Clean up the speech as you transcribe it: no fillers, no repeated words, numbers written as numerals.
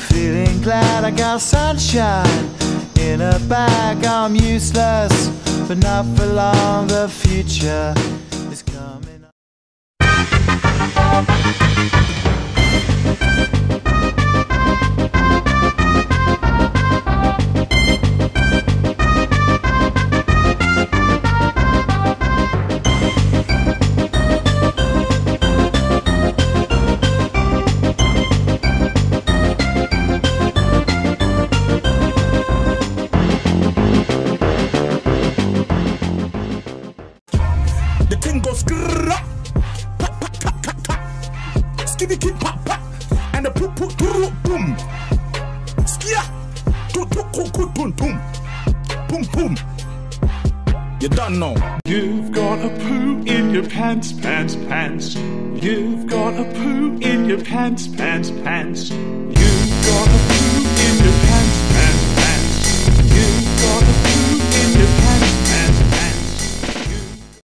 feeling glad I got sunshine in a bag. I'm useless, but not for long. The future is coming. The thing goes grrrr, pop, pop, pop, pop, pop. Skitty kid pop, pop. And the poop poop boom. Skia, do do boom boom boom, boom boom. You done know. You've got a poo in your pants, pants, pants. You've got a poo in your pants, pants, pants. You've got a